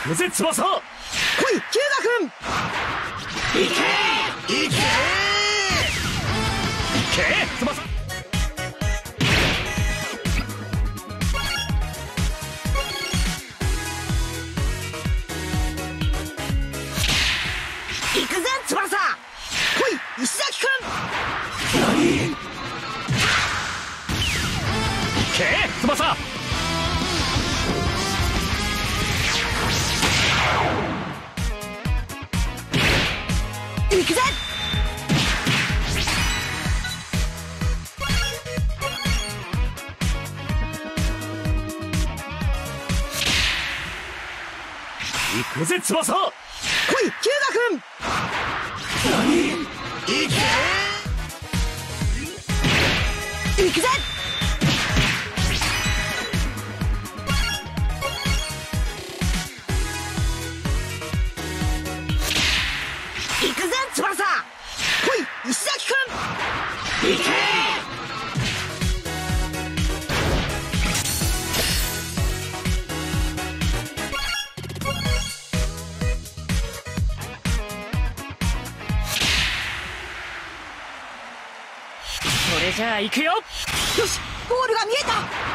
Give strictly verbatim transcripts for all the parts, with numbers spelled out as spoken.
くぜ翼。来いキュウガ君。いけいけいけ翼。行くぜ翼。来い石崎君。何。いけ翼。行くぜ。行くぜ翼。来いキュウガ君。何。行け行くぜ。行くぜ翼。来い石崎君。行け。それじゃあ行くよ。よしゴールが見えた。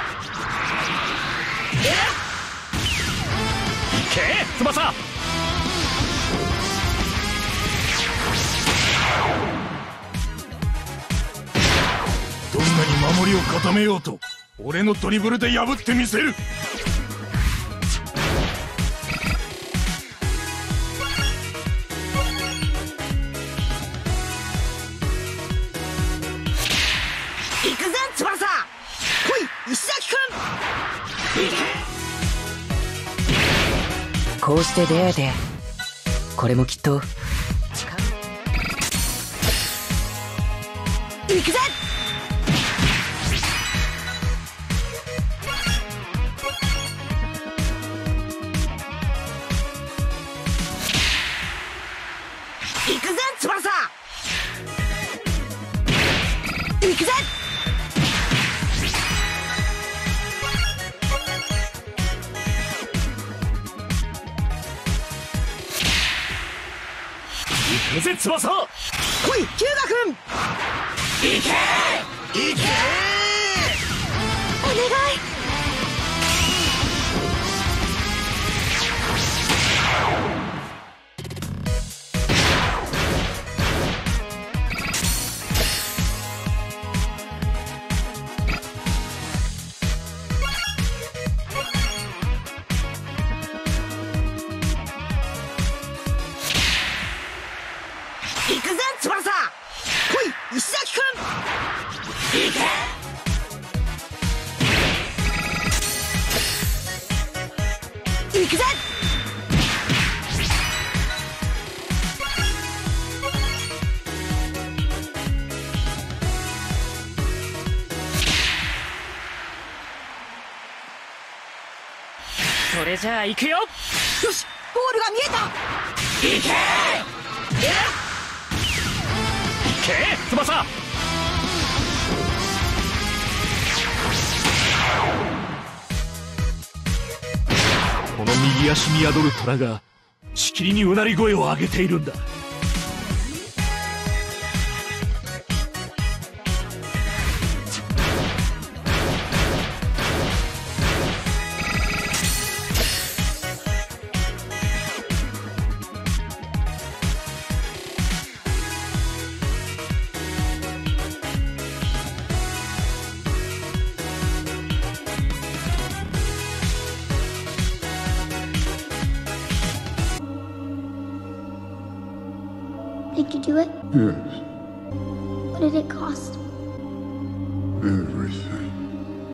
行け翼。どんなに守りを固めようと俺のドリブルで破ってみせる。行くぜ翼。来い石崎君。 こうして出会えて、これもきっと行くぜ。行くぜ翼。行くぜ。行くぜ翼。来いキュウガ君。行け行け。お願い。行くぜ翼。来い石崎君。行け。行くぜ。それじゃあ行くよ。よしゴールが見えた。行け行け翼。この右足に宿る虎がしきりにうなり声を上げているんだ。 Did you do it? Yes, What did it cost? everything.